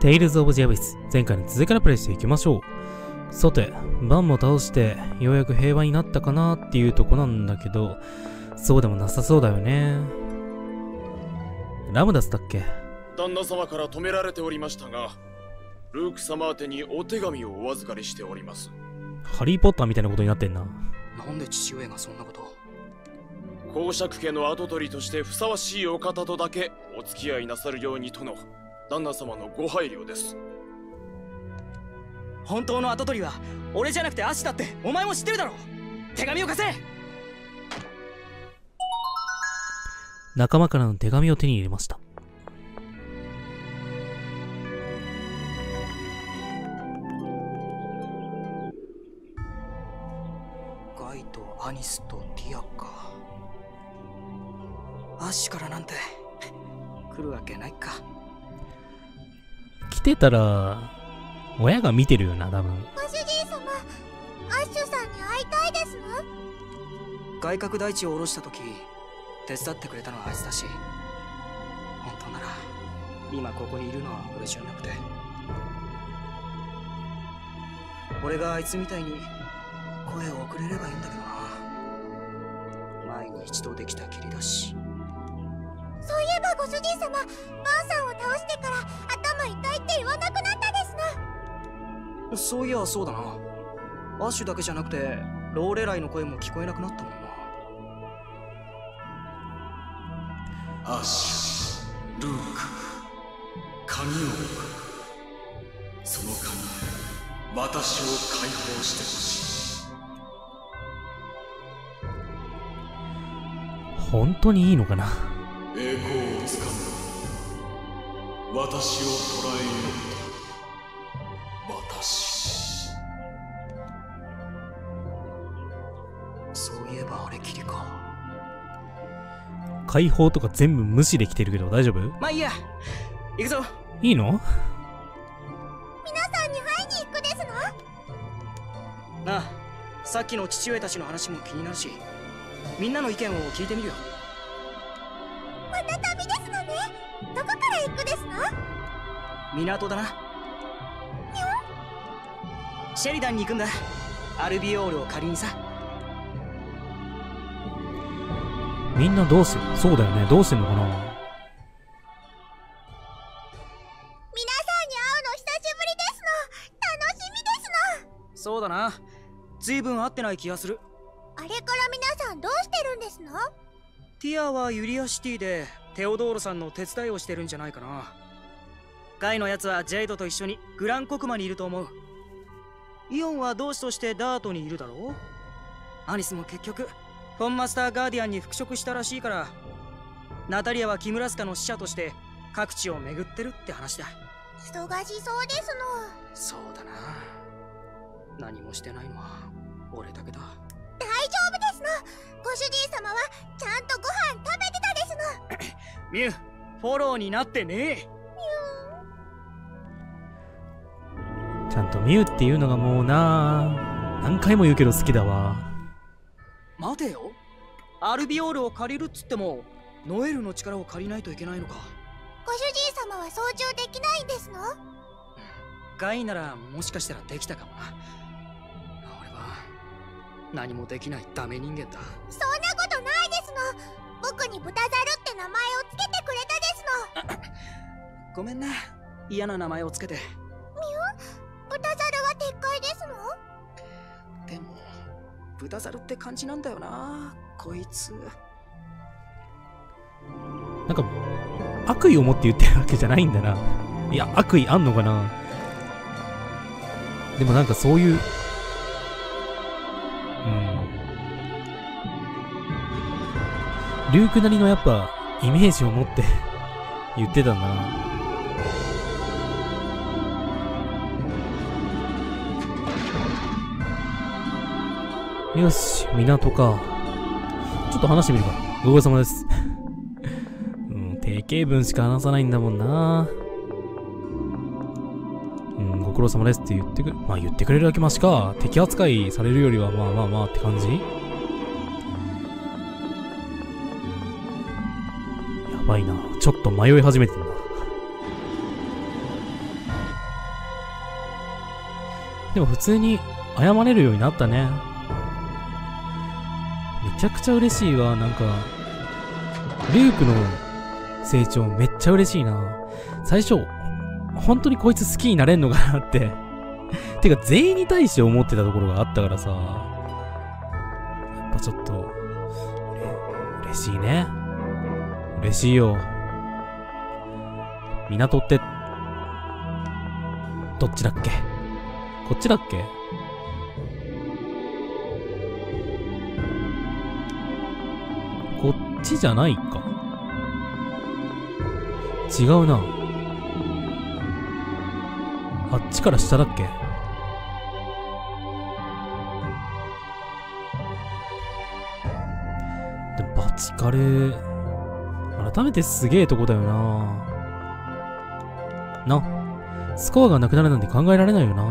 テイルズ・オブ・ジ・アビス、前回の続きからプレイしていきましょう。さて、バンも倒してようやく平和になったかなっていうとこなんだけど、そうでもなさそうだよね。ラムダスだっけ？ 旦那様から止められておりましたが、ルーク様宛てにお手紙をお預かりしております。 ハリー・ポッターみたいなことになってんな。 なんで父上がそんなことを？ 公爵家の跡取りとしてふさわしいお方とだけお付き合いなさるようにとの旦那様のご配慮です。 本当の跡取りは俺じゃなくてアシだってお前も知ってるだろ。手紙を貸せ。 仲間からの手紙を手に入れました。 ガイとアニスとティアか。アッシュからなんて来るわけないか。 来てたら親が見てるよな、多分。 ご主人様、アッシュさんに会いたいですわ。 外角大地を下ろした時手伝ってくれたのはあいつだし、本当なら今ここにいるのは俺じゃなくて、俺があいつみたいに声を送れればいいんだけどな。前に一度できたきりだし。 そういえばご主人様、バンさんを倒してから頭痛いって言わなくなったですな。 そういやそうだな。アッシュだけじゃなくてローレライの声も聞こえなくなったもんな。 アッシュ、ルーク、鍵を置く。その鍵で私を解放してほしい。本当にいいのかな。 栄光をつかむ。私を捕らえようと。私。 そういえばあれきりか。 解放とか全部無視できてるけど大丈夫？ まあいいや、行くぞ。 いいの？ 皆さんに会いに行くですの？ なあ、さっきの父上たちの話も気になるし、みんなの意見を聞いてみるよ。 また旅ですのね。どこから行くですの？ 港だな。シェリダンに行くんだ。アルビオールを借りにさ。 みんなどうしてる？そうだよね。どうしてんのかな？ 皆さんに会うの久しぶりですの。楽しみですの。 そうだな。ずいぶん会ってない気がする。 あれから皆さんどうしてるんですの？ ティアはユリアシティでテオドールさんの手伝いをしてるんじゃないかな。ガイのやつはジェイドと一緒にグランコクマにいると思う。イオンは同志としてダートにいるだろう。アニスも結局フォンマスターガーディアンに復職したらしいから、ナタリアはキムラスカの使者として各地を巡ってるって話だ。 忙しそうですの。 そうだな。何もしてないのは俺だけだ。 大丈夫ですの。ご主人様はちゃんとご飯食べてたですの。 ミュウ、フォローになってね。 ちゃんとミュウっていうのがもうな、何回も言うけど好きだわ。 待てよ。アルビオールを借りるっつってもノエルの力を借りないといけないのか。 ご主人様は操縦できないんですの？ ガイならもしかしたらできたかもな。俺は何もできないダメ人間だ。 そんなことないですの。僕に豚ザルって名前をつけてくれたですの。 ごめんな、嫌な名前をつけて。 ミュウ、豚ザルは撤回ですの？ でも豚ザルって感じなんだよな、こいつ。 なんか悪意を持って言ってるわけじゃないんだな。いや、悪意あんのかな。でもなんかそういうリュークなりのやっぱイメージを持って言ってたな。よし、港か。ちょっと話してみるか。ご苦労様です。定型文しか話さないんだもんな。ご苦労様ですって言ってまあ言ってくれるだけマシか。敵扱いされるよりはまあまあまあって感じ。やばいな。ちょっと迷い始めてんだ。 でも普通に謝れるようになったね。めちゃくちゃ嬉しいわ。なんか、ルークの成長めっちゃ嬉しいな。最初、本当にこいつ好きになれんのかなって。てか全員に対して思ってたところがあったからさ。やっぱちょっと、嬉しいね。嬉しいよ。港って、どっちだっけ？こっちだっけ？こっちじゃないか。違うな。あっちから下だっけ？でもバチカレー、改めてすげえとこだよな。スコアがなくなるなんて考えられないよな。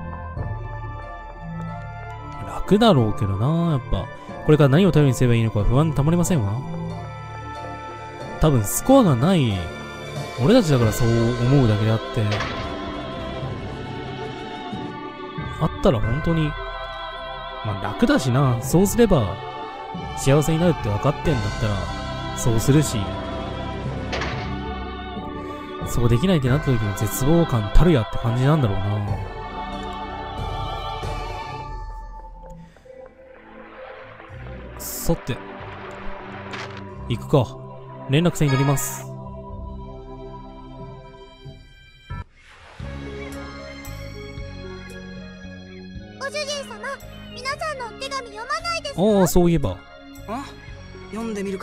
楽だろうけどな。やっぱ、これから何を頼りにすればいいのか不安たまりませんわ。多分スコアがない俺たちだからそう思うだけであって、あったら本当に、まあ楽だしな。そうすれば幸せになるって分かってんだったらそうするし、そうできないってなった時の絶望感たるやって感じなんだろうな。さて、行くか。連絡船に乗ります。 ご主人様、皆さんのお手紙読まないですか？ ああ、そういえば。 読んでみるか。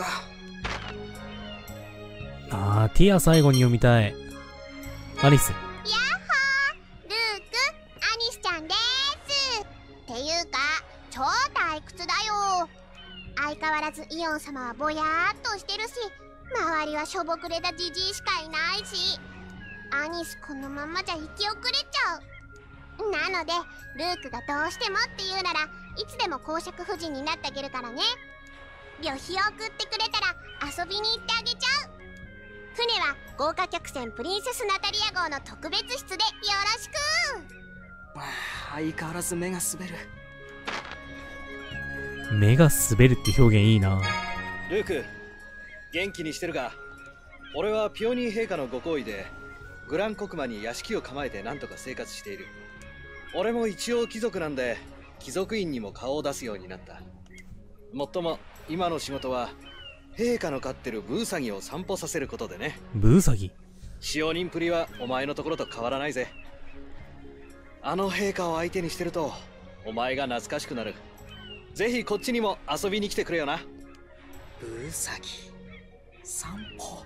ああ、ティア最後に読みたい。アリス。 やっほー、ルーク、アニスちゃんでーす。っていうか、超退屈だよ。相変わらずイオン様はぼやーっとしてるし、周りはしょぼくれたジジイしかいないし、アニスこのままじゃ生き遅れちゃう。なので、ルークがどうしてもって言うなら、いつでも公爵夫人になってあげるからね。旅費を送ってくれたら遊びに行ってあげちゃう。船は豪華客船プリンセスナタリア号の特別室でよろしく。 相変わらず目が滑る。 目が滑るって表現いいな。 ルーク、元気にしてるか？俺はピオニー陛下のご厚意でグランコクマに屋敷を構えてなんとか生活している。俺も一応貴族なんで貴族院にも顔を出すようになった。もっとも今の仕事は陛下の飼ってるブーサギを散歩させることでね。 ブーサギ？ 使用人プリはお前のところと変わらないぜ。あの陛下を相手にしてるとお前が懐かしくなる。ぜひこっちにも遊びに来てくれよな。 ブーサギ散歩。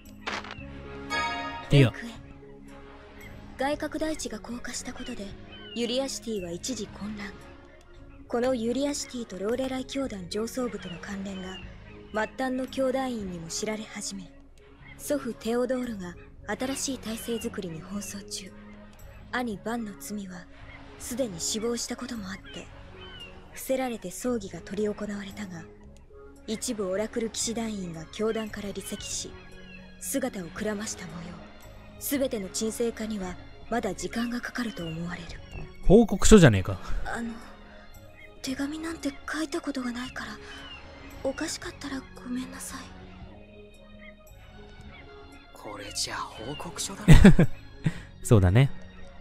いや、 外郭大地が降下したことでユリアシティは一時混乱。このユリアシティとローレライ教団上層部との関連が末端の兄弟院にも知られ始め、祖父テオドールが新しい体制づくりに奔走中。兄バンの罪はすでに死亡したこともあって伏せられて葬儀が執り行われたが、一部オラクル騎士団員が教団から離席し姿をくらました模様。全ての沈静化にはまだ時間がかかると思われる。 報告書じゃねえか。 手紙なんて書いたことがないから、おかしかったらごめんなさい。 これじゃ報告書だ。 そうだね。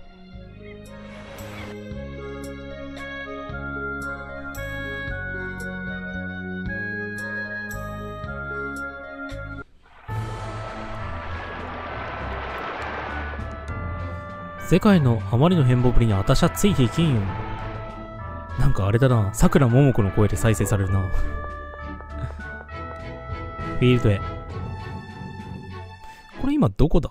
世界のあまりの変貌ぶりに私はついていけんよ。なんかあれだな、さくらももこの声で再生されるな。フィールドへ。これ今どこだ？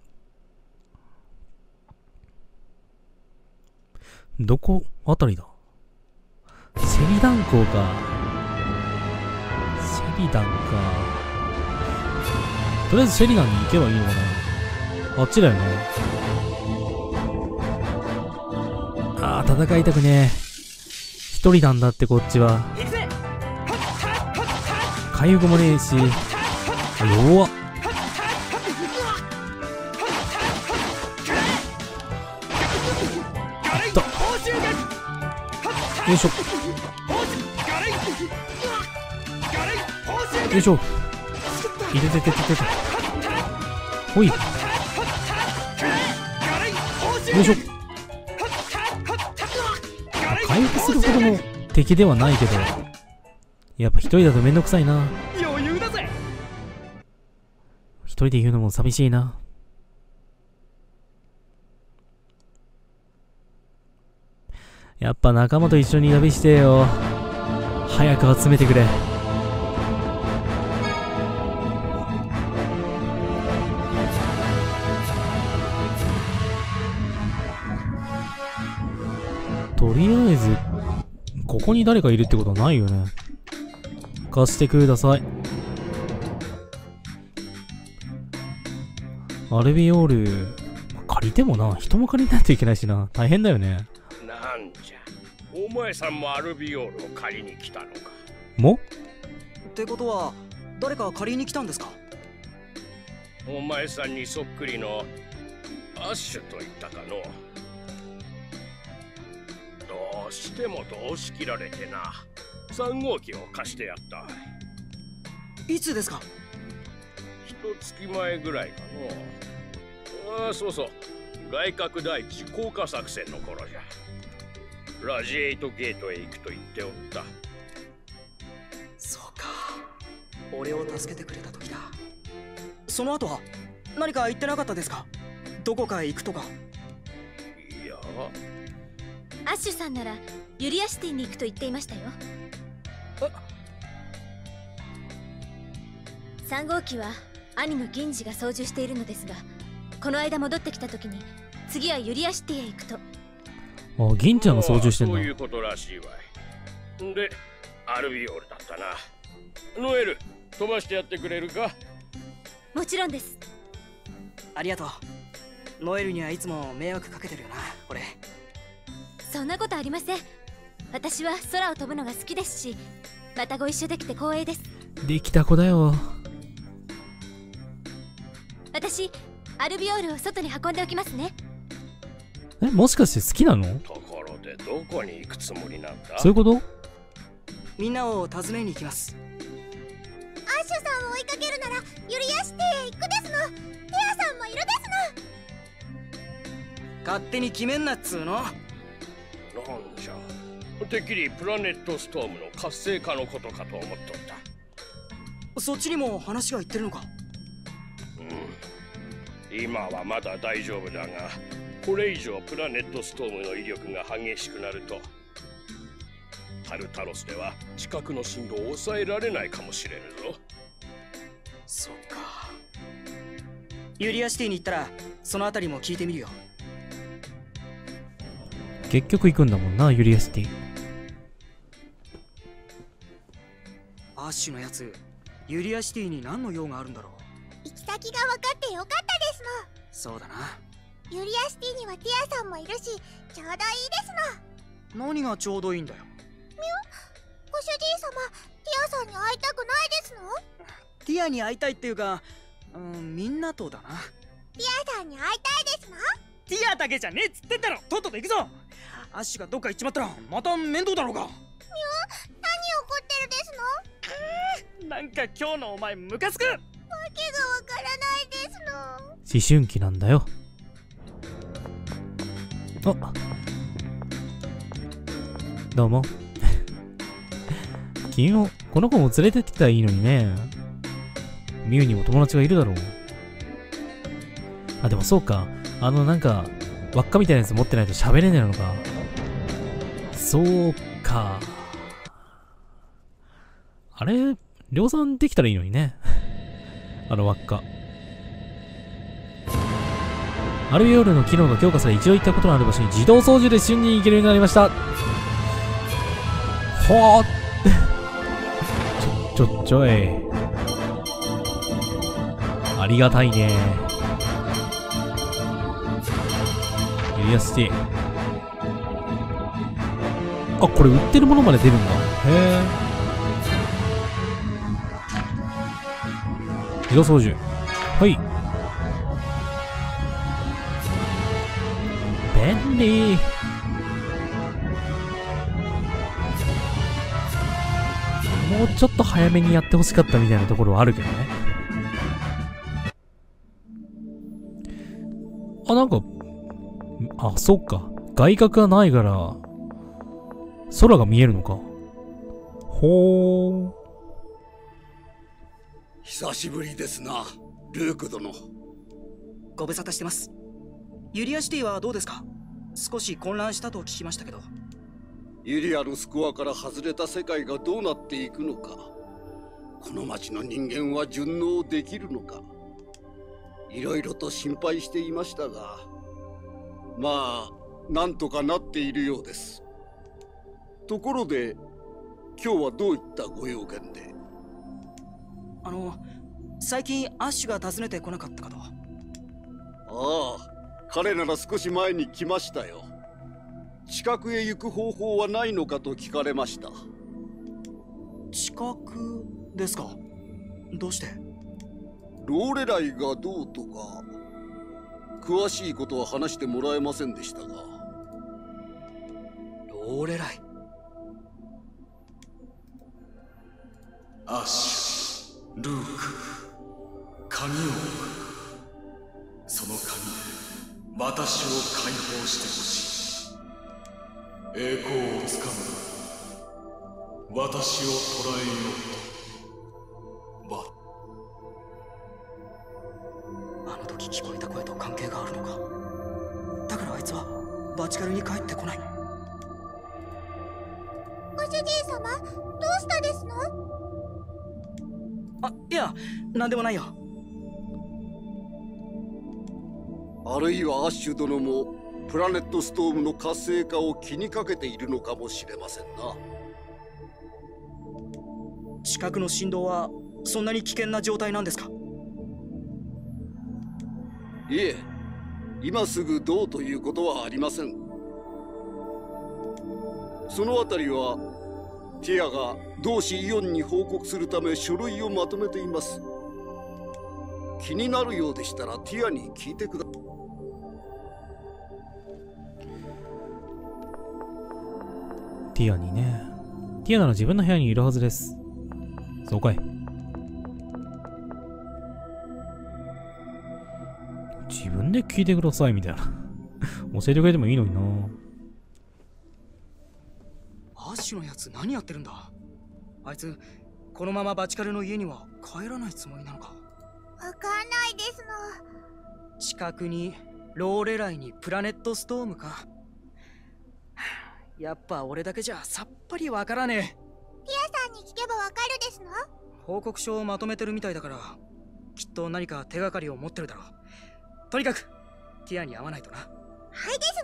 どこあたりだ？シェリダン港か。シェリダンか。とりあえずシェリダンに行けばいいのかな。あっちだよね。ああ、戦いたくねえ。一人なんだってこっちは。回復もねえし。弱っ。あった。 よいしょ。よいしょ。いてててててて。ほい。よいしょ。回復するほどの敵ではないけど、やっぱ一人だとめんどくさいな。 余裕だぜ。 一人で言うのも寂しいな。やっぱ仲間と一緒に旅してよ。早く集めてくれ。とりあえずここに誰かいるってことはないよね。貸してください。アルビオール借りてもな、人も借りないといけないしな。大変だよね。 なんじゃ、お前さんもアルビオールを借りに来たのか。 もってことは誰か借りに来たんですか？ お前さんにそっくりのアッシュと言ったかの。どうしてもと押し切られてな、3号機を貸してやった。 いつですか？ 一月前ぐらいかの。ああ、そうそう、外角第一降下作戦の頃じゃ。ラジエイトゲートへ行くと言っておった。 そうか、俺を助けてくれた時だ。その後は何か言ってなかったですか？どこかへ行くとか。 いや、 アッシュさんならユリアシティに行くと言っていましたよ。3号機は兄の銀次が操縦しているのですが、この間戻ってきた時に次はユリアシティへ行くと。 あ、銀ちゃんが操縦してんだ。 そういうことらしいわい。で、アルビオールだったな。ノエル、飛ばしてやってくれるか？ もちろんです。 ありがとう。ノエルにはいつも迷惑かけてるよな、俺。 そんなことありません。私は空を飛ぶのが好きですし、またご一緒できて光栄です。できた子だよ。 私、アルビオールを外に運んでおきますね。 え、もしかして好きなの？ ところでどこに行くつもりなんだ？ そういうこと？ みんなを訪ねに行きます。 アッシュさんを追いかけるならユリアシティへ行くですの。テアさんもいるですの。勝手に決めんなっつうの。 なんじゃ、てっきりプラネットストームの活性化のことかと思っとった。 そっちにも話がいってるのか？ うん、今はまだ大丈夫だが、これ以上プラネットストームの威力が激しくなると、タルタロスでは地殻の振動を抑えられないかもしれぬぞ。 そうか。ユリアシティに行ったらそのあたりも聞いてみるよ。 結局行くんだもんな、ユリアシティ。 アッシュのやつ、ユリアシティに何の用があるんだろう。 行き先が分かってよかったですの。そうだな。 ユリアシティにはティアさんもいるし、ちょうどいいですの。何がちょうどいいんだよ。 ご主人様、ティアさんに会いたくないですの？ ティアに会いたいっていうか、みんなとだな。 ティアさんに会いたいですの？ ティアだけじゃねえっつってんだろ。とっとと行くぞ。アッシュがどっか行っちまったらまた面倒だろうが。 何怒ってるですの？ なんか今日のお前ムカつく。わけがわからないですの。 思春期なんだよ。あ、どうも。君もこの子も連れてってたらいいのにね。ミュウにも友達がいるだろう。あ、でもそうか。なんか輪っかみたいなやつ持ってないと喋れねえのか。そうか。あれ、量産できたらいいのにね。輪っか。アルビオールの機能が強化され、一度行ったことのある場所に自動操縦で瞬時に行けるようになりました。ほーちょい。ありがたいね。ユリアシティ。あ、これ売ってるものまで出るんだ。へー。自動操縦。はい。便利。 もうちょっと早めにやってほしかったみたいなところはあるけどね。あ、なんか、あ、そっか。外角がないから、空が見えるのか。ほー。 久しぶりですな、ルーク殿。 ご無沙汰してます。ユリアシティはどうですか？少し混乱したと聞きましたけど。 ユリアのスコアから外れた世界がどうなっていくのか、この町の人間は順応できるのか、いろいろと心配していましたが、まあなんとかなっているようです。ところで今日はどういったご用件で？ 最近アッシュが訪ねてこなかったかと。 ああ、彼なら少し前に来ましたよ。近くへ行く方法はないのかと聞かれました。 近くですか？どうして？ ローレライがどうとか詳しいことは話してもらえませんでしたが。 ローレライ。 アッシュ、ルーク、鍵を置く。その鍵で私を解放してほしい。栄光をつかむ。私を捕らえようと。 あの時聞こえた声と関係があるのか。だからあいつはバチカルに帰ってこない。 ご主人様、どうしたですの？ あ、いや、なんでもないよ。 あるいはアッシュ殿もプラネットストームの活性化を気にかけているのかもしれませんな。 近くの振動はそんなに危険な状態なんですか？ いえ、今すぐどうということはありません。そのあたりはティアが同志イオンに報告するため書類をまとめています。気になるようでしたらティアに聞いてください。 ティアにね。ティアなら自分の部屋にいるはずです。そうかい。自分で聞いてくださいみたいな。教えてくれてもいいのにな。 アッシュのやつ何やってるんだ？あいつ、このままバチカルの家には帰らないつもりなのか。 わかんないですの。 近くにローレライにプラネットストームか。やっぱ俺だけじゃさっぱりわからねえ。 ティアさんに聞けばわかるですの？ 報告書をまとめてるみたいだから、きっと何か手がかりを持ってるだろう。とにかくティアに会わないとな。 はいです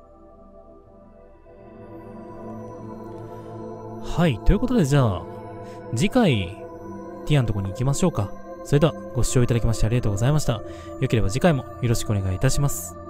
の。はい、ということでじゃあ次回ティアのとこに行きましょうか。それではご視聴いただきましてありがとうございました。よければ次回もよろしくお願いいたします。